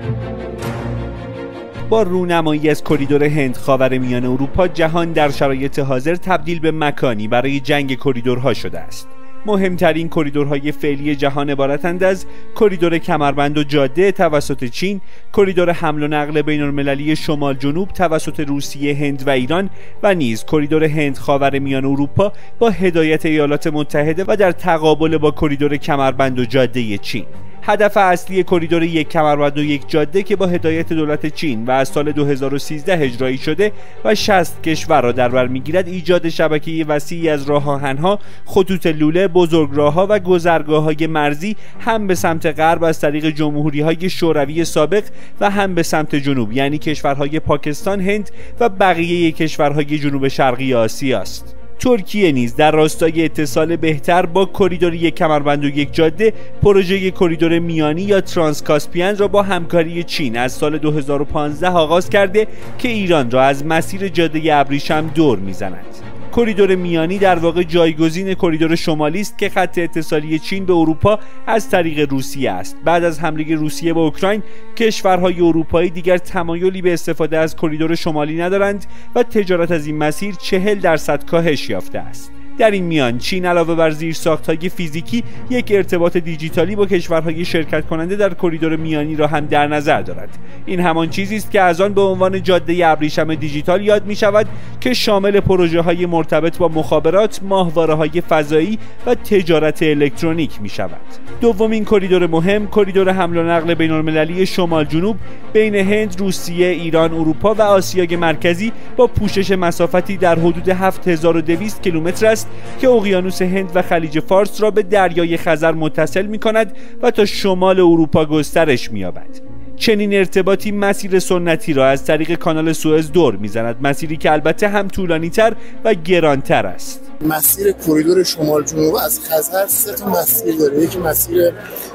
با رونمایی از کریدور هند خاورمیانه اروپا، جهان در شرایط حاضر تبدیل به مکانی برای جنگ کریدورها شده است. مهمترین کریدورهای فعلی جهان عبارتند از کریدور کمربند و جاده توسط چین، کریدور حمل و نقل بین‌المللی شمال جنوب توسط روسیه، هند و ایران و نیز کریدور هند خاورمیانه اروپا با هدایت ایالات متحده و در تقابل با کریدور کمربند و جاده چین. هدف اصلی کریدور یک کمربند و یک جاده که با هدایت دولت چین و از سال 2013 اجرایی شده و 60 کشور را در بر میگیرد، ایجاد شبکه وسیعی از راه‌آهن‌ها، خطوط لوله، بزرگراه‌ها و گذرگاه‌های مرزی هم به سمت غرب از طریق جمهوری‌های شوروی سابق و هم به سمت جنوب، یعنی کشورهای پاکستان، هند و بقیه کشورهای جنوب شرقی آسیا است. ترکیه نیز در راستای اتصال بهتر با کریدور یک کمربند و یک جاده، پروژه کریدور میانی یا ترانس کاسپین را با همکاری چین از سال 2015 آغاز کرده که ایران را از مسیر جاده ابریشم دور می‌زند. کریدور میانی در واقع جایگزین کریدور شمالی است که خط اتصالی چین به اروپا از طریق روسیه است. بعد از حمله روسیه به اوکراین، کشورهای اروپایی دیگر تمایلی به استفاده از کریدور شمالی ندارند و تجارت از این مسیر 40% کاهش یافته است. در این میان چین علاوه بر زیرساخت‌های فیزیکی، یک ارتباط دیجیتالی با کشورهای شرکت کننده در کریدور میانی را هم در نظر دارد. این همان چیزی است که از آن به عنوان جاده ابریشم دیجیتال یاد می شود که شامل پروژه‌های مرتبط با مخابرات، ماهواره‌های فضایی و تجارت الکترونیک می شود. دومین کریدور مهم، کریدور حمل و نقل بین‌المللی شمال جنوب بین هند، روسیه، ایران، اروپا و آسیای مرکزی با پوشش مسافتی در حدود 7200 کیلومتر است که اقیانوس هند و خلیج فارس را به دریای خزر متصل می کند و تا شمال اروپا گسترش می یابد. چنین ارتباطی مسیر سنتی را از طریق کانال سوئز دور می‌زند، مسیری که البته هم طولانی‌تر و گرانتر است. مسیر کریدور شمال جنوب از خزر 3 مسیر داره. یکی مسیر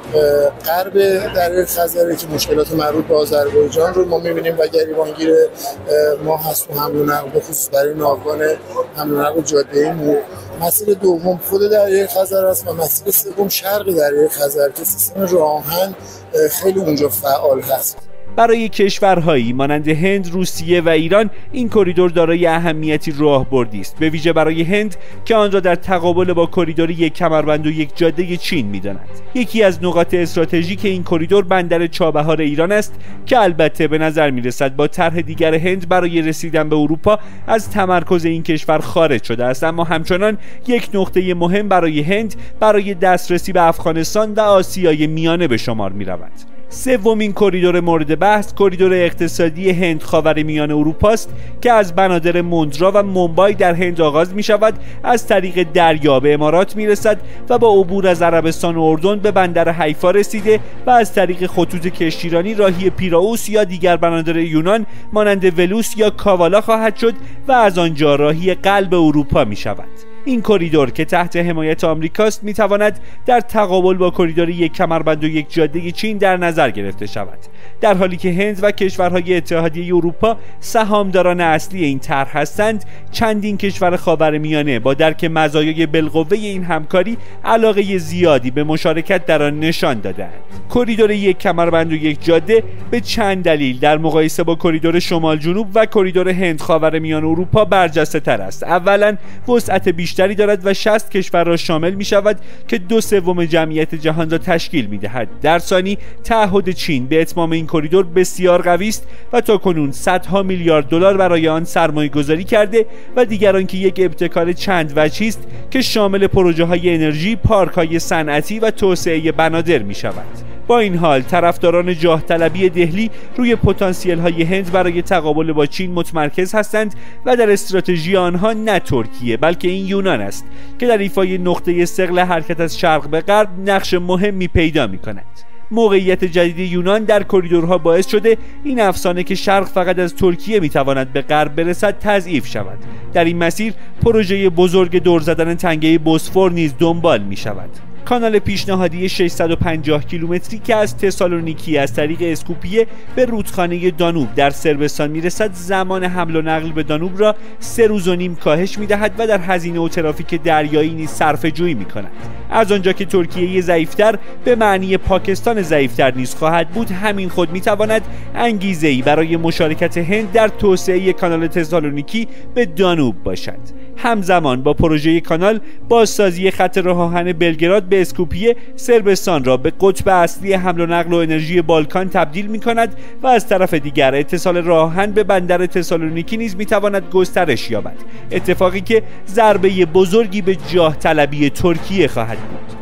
غرب دریای خزر که مشکلات مربوط به آذربایجان رو ما می‌بینیم و گریبانگیر ما هست و حمل و نقل به خصوص برای ناوگان حمل و نقل جاده‌ای مو. مسیر دوم خود دریای خزر است و مسیر سوم شرق دریای خزر که سیستم راه‌آهن خیلی اونجا فعال هست. برای کشورهایی مانند هند، روسیه و ایران این کریدور دارای اهمیتی راهبردی است، به ویژه برای هند که آن را در تقابل با کریدور یک کمربند و یک جاده چین می‌داند. یکی از نقاط استراتژیک این کریدور بندر چابهار ایران است که البته به نظر می‌رسد با طرح دیگر هند برای رسیدن به اروپا از تمرکز این کشور خارج شده است، اما همچنان یک نقطه مهم برای هند برای دسترسی به افغانستان و آسیای میانه به شمار می‌رود. سومین کریدور مورد بحث، کریدور اقتصادی هند خاورمیانه اروپا است که از بنادر موندرا و مومبای در هند آغاز می شود، از طریق دریا به امارات می رسد و با عبور از عربستان و اردن به بندر حیفا رسیده و از طریق خطوط کشتیرانی راهی پیراوس یا دیگر بنادر یونان مانند ولوس یا کاوالا خواهد شد و از آنجا راهی قلب اروپا می شود. این کریدور که تحت حمایت آمریکاست میتواند در تقابل با کریدور یک کمربند و یک جاده چین در نظر گرفته شود، در حالی که هند و کشورهای اتحادیه اروپا سهامداران اصلی این طرح هستند. چندین کشور خاورمیانه با درک مزایای بالقوه این همکاری علاقه زیادی به مشارکت در آن نشان داده‌اند. کریدور یک کمربند و یک جاده به چند دلیل در مقایسه با کریدور شمال جنوب و کریدور هند خاورمیانه اروپا برجسته تر است. اولا وسعت بیشتری دارد و 60 کشور را شامل می شود که 2/3 جمعیت جهان را تشکیل می دهد. در ثانی تعهد چین به اتمام این کریدور بسیار قوی است و تاکنون صدها میلیارد دلار برای آن سرمایه گذاری کرده و دیگران که یک ابتکار چند وجهی است که شامل پروژه های انرژی، پارک های صنعتی و توسعه بنادر می شود. با این حال طرفداران جاه طلبی دهلی روی پتانسیل های هند برای تقابل با چین متمرکز هستند و در استراتژی آنها نه ترکیه بلکه این یونان است که در ایفای نقطه ثقل حرکت از شرق به غرب نقش مهمی پیدا می کند. موقعیت جدید یونان در کریدورها باعث شده این افسانه که شرق فقط از ترکیه میتواند به غرب برسد تضعیف شود. در این مسیر پروژه بزرگ دور زدن تنگه بوسفور نیز دنبال می شود. کانال پیشنهادی 650 کیلومتری که از تسالونیکی از طریق اسکوپیه به رودخانه دانوب در صربستان میرسد زمان حمل و نقل به دانوب را 3 روز و نیم کاهش میدهد و در هزینه و ترافیک دریایی نیز صرفه‌جویی میکند. از آنجا که ترکیه ضعیفتر به معنی پاکستان ضعیفتر نیز خواهد بود، همین خود میتواند انگیزه‌ای برای مشارکت هند در توسعه کانال تسالونیکی به دانوب باشد. همزمان با پروژه کانال، بازسازی خط راه آهن بلگراد به اسکوپیه صربستان را به قطب اصلی حمل و نقل و انرژی بالکان تبدیل می‌کند و از طرف دیگر اتصال راه آهن به بندر تسالونیکی نیز می‌تواند گسترش یابد، اتفاقی که ضربه بزرگی به جاه طلبی ترکیه خواهد بود.